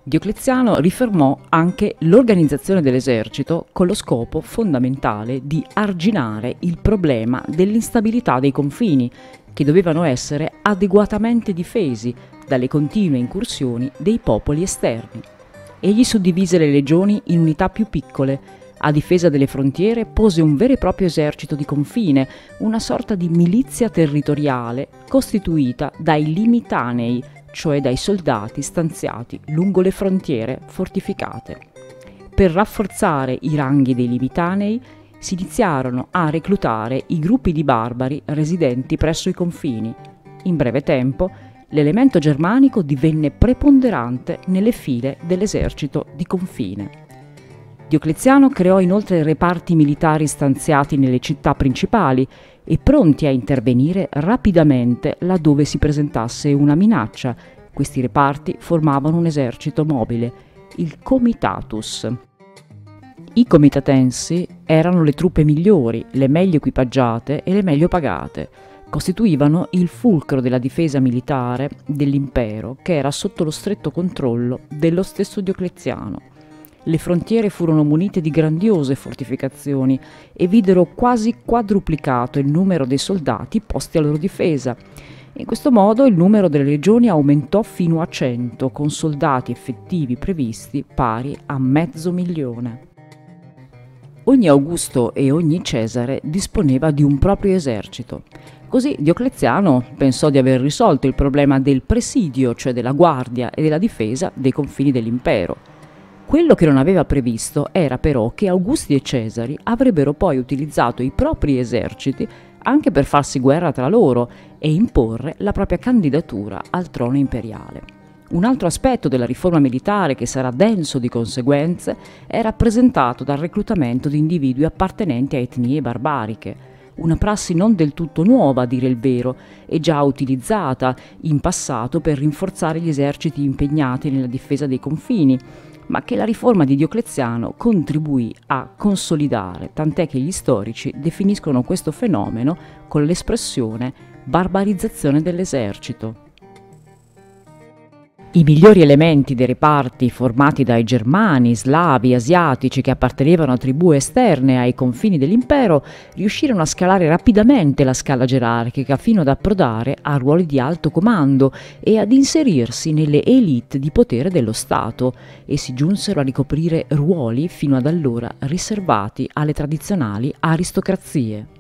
Diocleziano riformò anche l'organizzazione dell'esercito con lo scopo fondamentale di arginare il problema dell'instabilità dei confini, che dovevano essere adeguatamente difesi dalle continue incursioni dei popoli esterni. Egli suddivise le legioni in unità più piccole. A difesa delle frontiere pose un vero e proprio esercito di confine, una sorta di milizia territoriale costituita dai limitanei, cioè dai soldati stanziati lungo le frontiere fortificate. Per rafforzare i ranghi dei limitanei si iniziarono a reclutare i gruppi di barbari residenti presso i confini. In breve tempo l'elemento germanico divenne preponderante nelle file dell'esercito di confine. Diocleziano creò inoltre reparti militari stanziati nelle città principali e pronti a intervenire rapidamente laddove si presentasse una minaccia. Questi reparti formavano un esercito mobile, il comitatus. I comitatensi erano le truppe migliori, le meglio equipaggiate e le meglio pagate. Costituivano il fulcro della difesa militare dell'impero, che era sotto lo stretto controllo dello stesso Diocleziano. Le frontiere furono munite di grandiose fortificazioni e videro quasi quadruplicato il numero dei soldati posti a loro difesa. In questo modo il numero delle legioni aumentò fino a 100, con soldati effettivi previsti pari a 500.000. Ogni Augusto e ogni Cesare disponeva di un proprio esercito. Così Diocleziano pensò di aver risolto il problema del presidio, cioè della guardia e della difesa dei confini dell'impero. Quello che non aveva previsto era però che Augusti e Cesari avrebbero poi utilizzato i propri eserciti anche per farsi guerra tra loro e imporre la propria candidatura al trono imperiale. Un altro aspetto della riforma militare, che sarà denso di conseguenze, è rappresentato dal reclutamento di individui appartenenti a etnie barbariche. Una prassi non del tutto nuova, a dire il vero, e già utilizzata in passato per rinforzare gli eserciti impegnati nella difesa dei confini, ma che la riforma di Diocleziano contribuì a consolidare, tant'è che gli storici definiscono questo fenomeno con l'espressione barbarizzazione dell'esercito. I migliori elementi dei reparti formati dai germani, slavi, asiatici che appartenevano a tribù esterne ai confini dell'impero riuscirono a scalare rapidamente la scala gerarchica fino ad approdare a ruoli di alto comando e ad inserirsi nelle élite di potere dello Stato, e si giunsero a ricoprire ruoli fino ad allora riservati alle tradizionali aristocrazie.